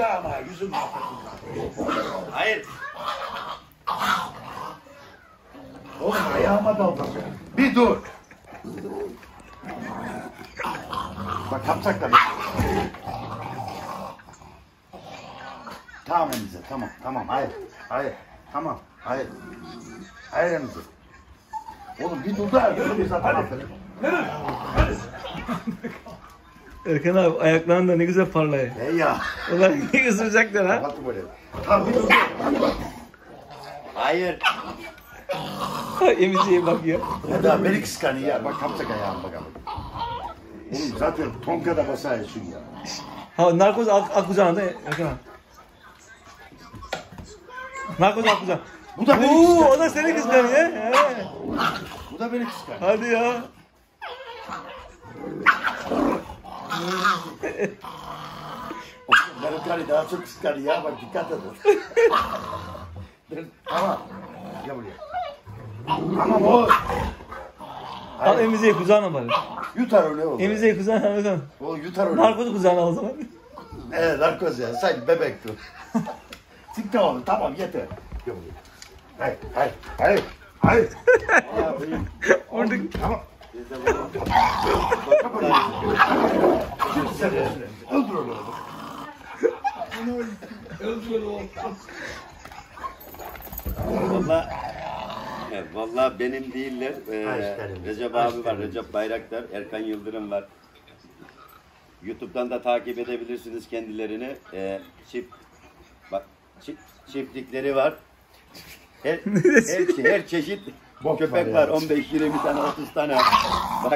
da ama yüzüm mahvettim. Hayır. Oğlum ayağıma daldı. Bir dur. Bak kapsak da. Tamam Emize, tamam, hayır, tamam, hayır. Hayır Emize. Oğlum bir dur da, bir zaten aferin. Erkan abi ayakların da ne güzel parlıyor. Hey ya. Ulan ne ısıracaklar ha? Kapatın böyle. Tamam bir dur. Hayır. Emice'ye bak ya. Ya beni kıskanıyor ya, bak kapsak ayağım bakalım. Oğlum zaten tonkada basıyorsun ya. Ha narkoz ak kucağında Erkan abi. Narkoz ak kucağında. Bu da beni Oo, kıskanıyor. o da seni kıskanıyor. He. Bu da beni kıskanıyor. Hadi ya. Benim karı daha çok kıskanıyor ya, bak dikkat edin. Tamam. Gel buraya. Tamam o. Al Emice'yi kucağına bari. Yutar öyle oldu. Emice'yi kucağına al. O yutar öyle. Narkozu kucağına al o zaman. Evet narkoz ya, sanki bebekti. Siktir oğlum, tamam yeter. Gel buraya. Hayır. Orada Tamam. Öldür onu. Vallahi benim değiller. Benim. Recep abi var, Recep Bayraktar, Erkan Yıldırım var. YouTube'dan da takip edebilirsiniz kendilerini. Çiftlikleri var. Her çeşit köpek var. 15-20 tane, 30 tane. Bak.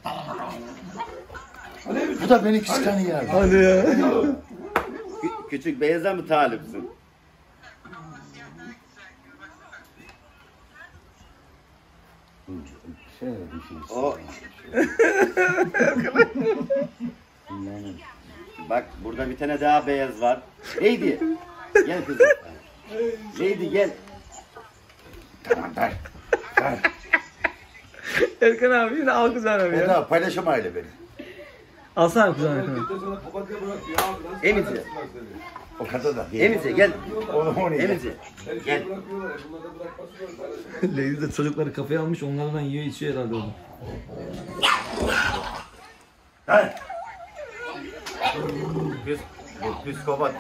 Bu da beni kıskanıyor. hadi ya. Küçük beyaza mı talipsin? O. Bak burada bir tane daha beyaz var. Lady. Gel kızım. Lady gel. Tamam ver. Erkan abi yine al kucağına bir Ben ya. daha paylaşamayla beni. Alsana kucağına Erkan abi. Emice. O kadar da değil. Emice gel. O ne? Emice. Gel. Leyli de çocukları kafaya almış onlardan yiyor içiyor herhalde oğlum. He. Psikopat.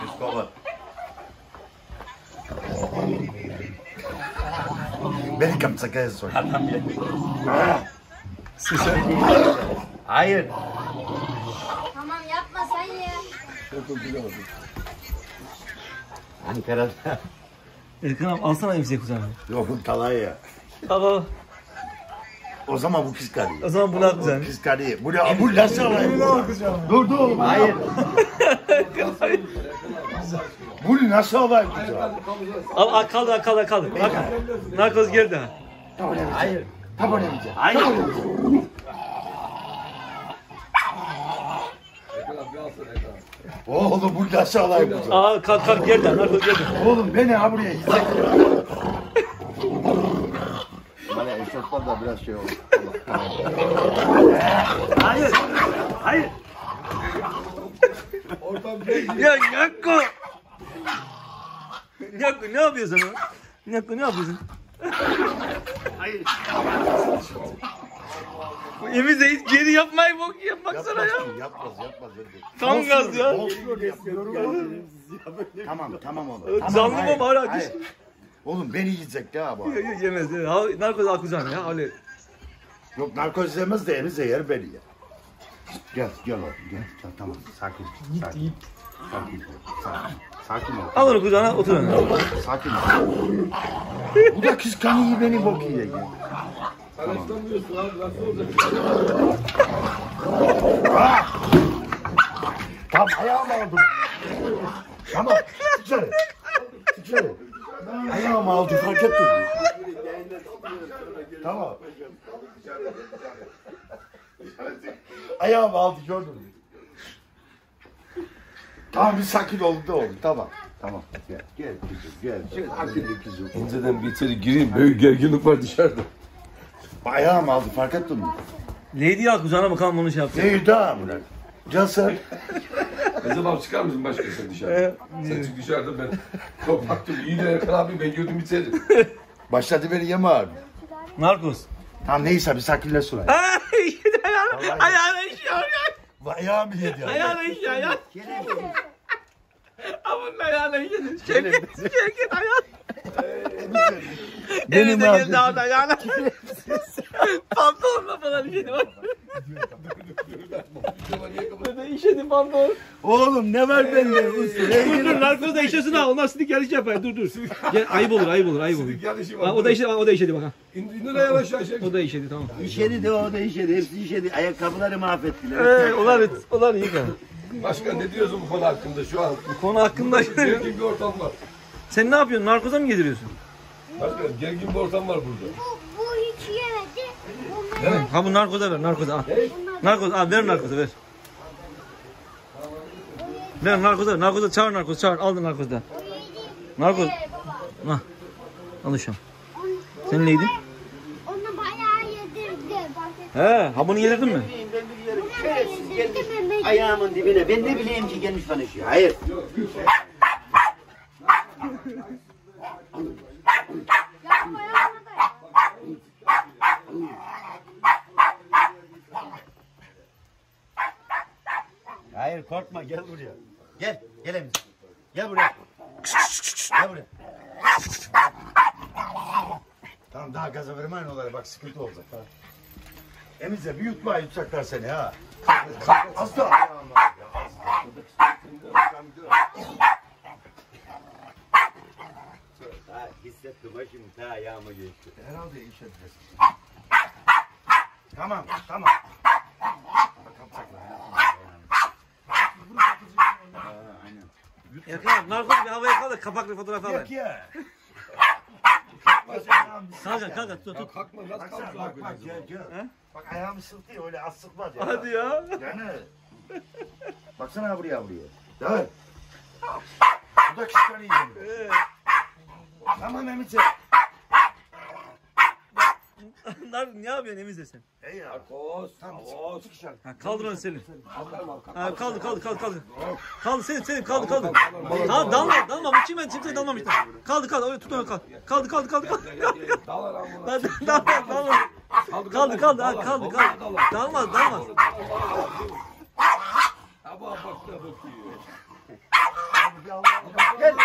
Beni kapsakaya sor. Adam gel. Sıçar. Hayır. Tamam yapma sen ye. Ankara'da. Erkan abi alsana Emice'yi kucağına. Yok talay ya. Al. O zaman bu kıskanıyor. O zaman bunu al kucağına. Kıskanıyor. Bu nasıl alayım? Dur oğlum. Hayır. Bunu nasıl alayım? Al kaldı. Bak. Narkoz geldi ha. Hayır. Tamam Emice. Hayır. Oğlum bu nasıl alayım? Aa kalk geldi narkoz geldi. Oğlum beni ha buraya gidecek. Bana eşofman da biraz şey oldu. Hayır. Ya Yakko. Yakko ne yapıyorsun lan? Yakko ne yapıyorsun? Hayır. Bu Emice hiç geri yapmayı bok yap baksana ya. Yapmaz. Tam gaz ya. Tamam oğlum. Canlı mı hayır, bari hayır. Oğlum beni yiyecek ya bu. Yemez. Narkoz al kucağına ya. Öyle. Yok narkoz yemez de Emize yer beni ya. Gel oğlum gel. Tamam sakin. Sakin ol. Al onu kucağına otur önüne. Sakin ol. Bu da kıskanıyor beni bok yiyor ya. Tamam ayağımı aldım. Tamam sıçarım. Ayağımı aldı fark ettin mi? Tamam. Ayağımı aldı gördün mü? Tamam bir sakin olun da oğlum tamam. Gel kızım gel. Şöyle akıllı kızım. İnceden bir içeri gireyim. Büyük gerginlik var dışarıda. Ayağımı aldı fark ettin mi? Lady al kucağına bakalım onu şey yapacak. Neyi daha bırak? Gel sen. Ezem abi çıkar mısın başka sen dışarı? Sen çık dışarıda ben. Çok baktım iyi de Erkan abi ben gördüm içeri. Başladı beni yeme abi. Narkoz. Tamam neyse bir sakinleş ulan. Ay, ayağına işiyor ya. Ayağı mı yedi? Ayağına işiyor ya. Abunun ayağına işiyor. Şevket ayağına. Benim Elinde abi. geldi abi ayağına. Pantolonla falan işedi bak. Böyle işedi pantolon. Oğlum ne var bende? Dur narkoz da işesin ha. Ondan sidik yarış yapar. Dur. Gel, ayıp olur. Yanlışı Ha, var. o da işedi bak ha. İndir ayağını aşağı şey. O da işedi tamam. İşedi de o da işedi. Hepsi işedi. Ayakkabıları mahvettiler. Onlar iyi kan. Başkan ne diyorsun bu konu hakkında şu an? Bu konu hakkında Gergin bir ortam var. sen ne yapıyorsun? Narkoza mı yediriyorsun? Başkan gergin bir ortam var burada. Bu hiç yemedi. Ha bu narkoza ver. Narkoza al. Narkoza al. Ver narkoza ver. Ver narkoza. Narkoza çağır narkoz. Çağır. Al narkozdan. Narkoz. Ha. Al şu an. Sen neydin? Onu bayağı yedirdim. He. Ha bunu yedirdin mi? Şerefsiz gelmiş ayağımın dibine. Ben ne bileyim ki gelmiş konuşuyor. Hayır. Yapma yapma. Hayır korkma gel buraya. Gel Emre. Gel buraya. Gel buraya. Tamam daha gaza vermeyin onlara bak sıkıntı olacak ha. Emize bir yutma yutacaklar seni ha. Asla. Ha, hissettim başım ta ayağıma geçti. Herhalde işe edeceğiz. Tamam. Erkan narkoz bir havaya kaldır. Kapaklı fotoğraf al. Yok ya. Kanka tut. Kalkma nasıl Bak kalkma? gel. Bak ayağımı sıktı ya öyle az sıkmaz ya. Hadi ya. Yani. Baksana buraya. Değil. Bu da kışları yiyor. Tamam Emice. Ne yapıyorsun Emize sen? Hey ya. Koz. Tamam. Çık dışarı. Ha, kaldır onu Selim. Ha, kaldır. Kaldır Selim kaldır. Tamam dalma. Bu kimse dalmamıştır. Kaldır. Öyle tut onu kaldır. Kaldır. Dağlar ama. Kaldır. Dalmaz. Ama bak da bakıyor. Gel.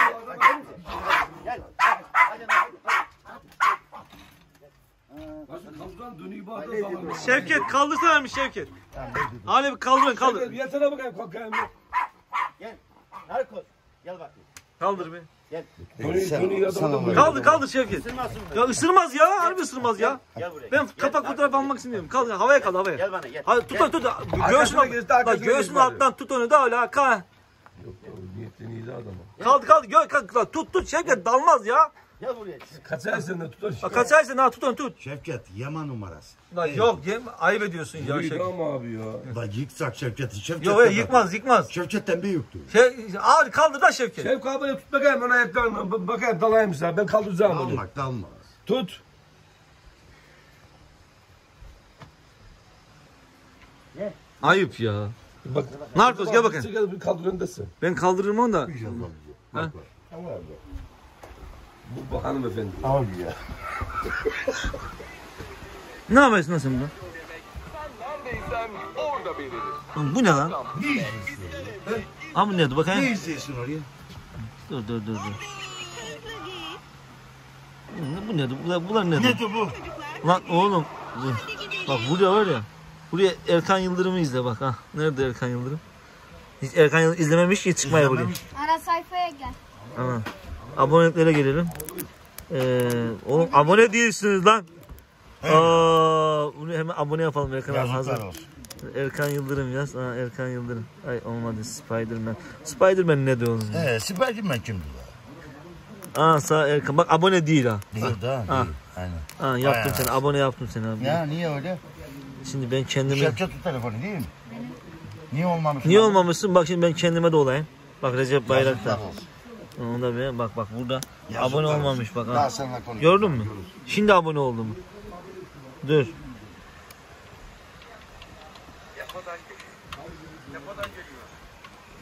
Başkan kaldıran dönüyor bu arada dağlar. Şevket kaldırsana bir Şevket. Ali bir kaldır. Yatana bakayım kalkayım. Gel. Narkoz. Gel bakayım. Kaldır bir. Gel. Dönüyor adamı. Kaldır Şevket. Ya ısırmaz ya. Harbi ısırmaz ya. Gel buraya. Ben kapak fotoğraf almak istiyorum. Kaldır. Havaya kaldır havaya. Gel bana gel. Hadi tut. Göğsünü alttan tut onu da öyle ha. Niyetten iyiydi adama. Kaldır. Tut Şevket dalmaz ya. Gel buraya. Kaçar sen de tutar. Kaçarsın ha tut onu tut. Şevket yama numarası. Lan yok ayıp ediyorsun ya Şevket. Ama abi ya. Bak yıksak Şevket'i. Yok yıkmaz. Şevket'ten büyüktü. Ağır kaldır da Şevket. Şevk abi tut bakayım ona ayaklarına. Bakayım dalayım sana. Ben kaldıracağım onu. Dalmaz. Tut. Ayıp ya. Bak. Narkoz gel bakayım. Gel bir kaldır öndesin. Ben kaldırırım onu da. Ha? Bu hanımefendi. Abi ya. Ne yapıyorsun lan sen burada? Oğlum bu ne lan? Ne izliyorsun? Ha bu ne? Dur bakayım. Ne izliyorsun oraya? Dur. Bu ne? Bunlar ne? Nedir bu? Lan oğlum. Bak buraya var ya. Buraya Erkan Yıldırım'ı izle bak ha. Nerede Erkan Yıldırım? Hiç Erkan Yıldırım izlememiş ki çıkmaya buraya. Ara sayfaya gel. Tamam. Aboneliklere gelelim. Oğlum abone değilsiniz lan. Bunu hemen abone yapalım Erkan abi hazır. Yazıklar olsun. Erkan Yıldırım yaz. Erkan Yıldırım. Ay olmadı Spiderman. Spiderman ne diyor oğlum? Spiderman kimdi ya? Sağ Erkan. Bak abone değil ha. Değil daha Ha. değil. Aynen. Yaptım Bayağı. seni. Abone yaptım seni abi. Ya niye öyle? Şimdi ben kendime... Şevket tut telefonu değil mi? Niye olmamış? Niye olmamışsın? Bak şimdi ben kendime de olayım. Bak Recep Bayraktar. Yazıklar olsun. Onu da bir bak burada. Yazıklar Abone olsun. olmamış bak Daha ha. seninle konuşalım. Gördün mü? Şimdi abone oldum. Dur.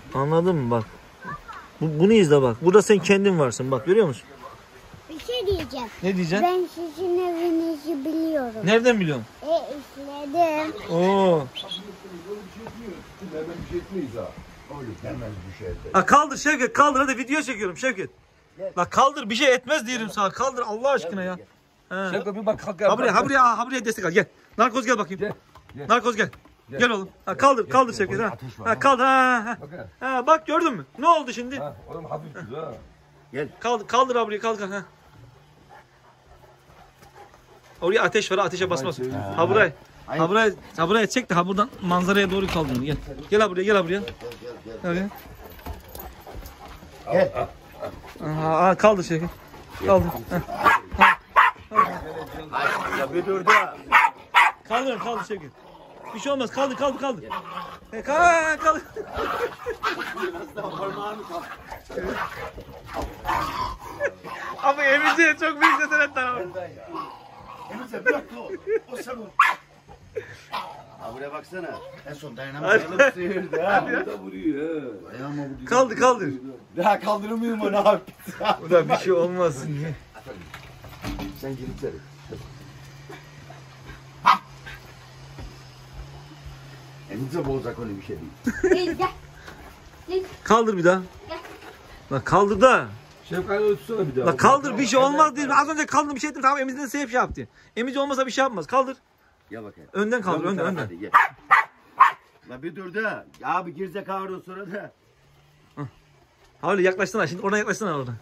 Anladın mı bak. Bunu izle bak. Burada sen kendin varsın bak görüyor musun? Bir şey diyeceğim. Ne diyeceksin? Ben sizin evinizi biliyorum. Nereden biliyorsun? İzledim. Oo. Hemen bir şey etmeyiz ha. Hemen bir şey de. Ha kaldır Şevket kaldır hadi video çekiyorum Şevket. La kaldır bir şey etmez diyelim sana. Kaldır Allah aşkına ya. He. Şevket bir bak kalk. Habriye destek al gel. Narkoz gel bakayım. Gel. Narkoz gel. Gel oğlum. Ha kaldır Şevket ha. Ha kaldır ha. Bakın. Ha bak gördün mü? Ne oldu şimdi? Ha, oğlum hafif tut ha. Kaldır Habriye kaldır ha. Oraya ateş var ateşe basmaz. Habriye çek de ha buradan manzaraya doğru kaldır. Gel. Gel Habriye gel. Gel. Gel. Aha, kaldır Şevket. Kaldır. Ya bir dur da. Kaldır Şevket. Bir şey olmaz. Kaldır. Kaldır. Kaldır. Ama Emice çok büyük cesaret tamam. Emice bırak o. O sen o. Ha buraya baksana. En son dayanamaz. Sıyırdı ha. Da vuruyor ha. Ayağıma vurdu. Kaldır. Daha kaldırmıyor mu ne yap? Bu da bir şey olmazsın diye. Sen gir içeri. Emice bozacak öyle bir şey değil. Kaldır bir daha. La kaldır da. Şevkat'ı tutsana bir daha. La kaldır bir şey olmaz değil. Az önce kaldır bir şey ettim tamam Emice'den sebep şey yaptı. Emice olmasa bir şey yapmaz. Kaldır. Gel bakayım. Önden kaldır Gel bu tarafa önden. hadi, gel. La bir dur da. Ya abi gerizekalı sonra da. Ha öyle yaklaşsana şimdi oradan yaklaşsana oradan.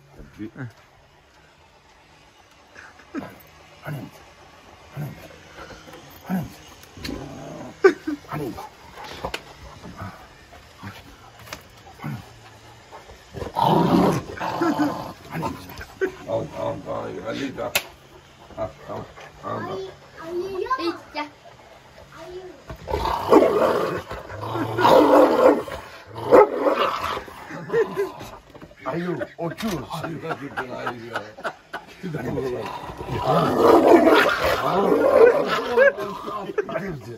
Al. Hadi da. Ha, tamam. Tamam. İşte. Ayı, oçuz. Gerçekten hayır ya. Bir dakika bakalım. Emice.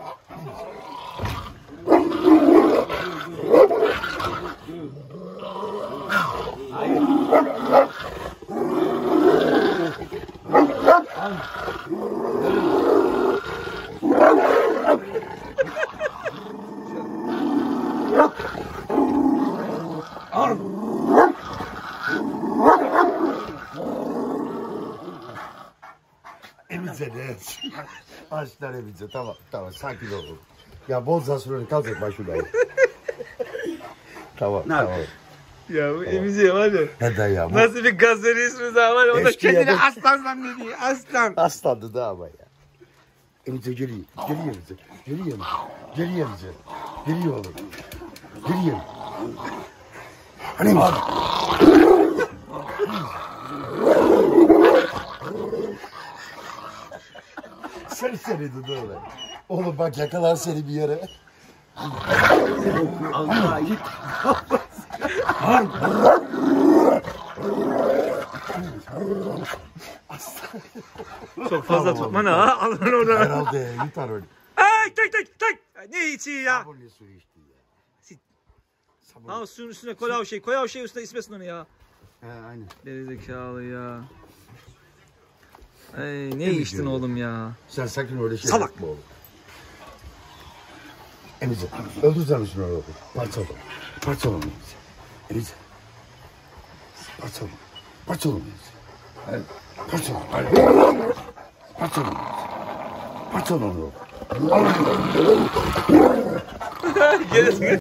Emice ne? Açlar Emice tamam sakin ol. Ya bolsa sonra kalacak başına. Tamam. Ya bu Emice var ya. Neden ya? Nasıl bir gaz veriyorsunuz ha var ya. O da Eski kendini yerde- aslan zannediyor. Aslan. Aslandı da ama ya. Emice geliyor. Geliyor oğlum. Geliyor. Hani mi? Seni öyle. Oğlum bak yakalar seni bir yere. Allah git. Çok fazla tutma ne ha. Al onu oradan. Herhalde yutar öyle. Ay tek. Ne içi ya. Bu ne suyu içti ya? Ha suyun üstüne koy av şey üstüne ismesin onu ya. He aynen. Gerizekalı ya. Ay ne içtin oğlum ya. Sen sakın öyle şey Salak. yapma oğlum. Emice öldürsene şunu oğlum. Parçala onu Emice. Parçala onu Emice. Parçala onu. Gerisi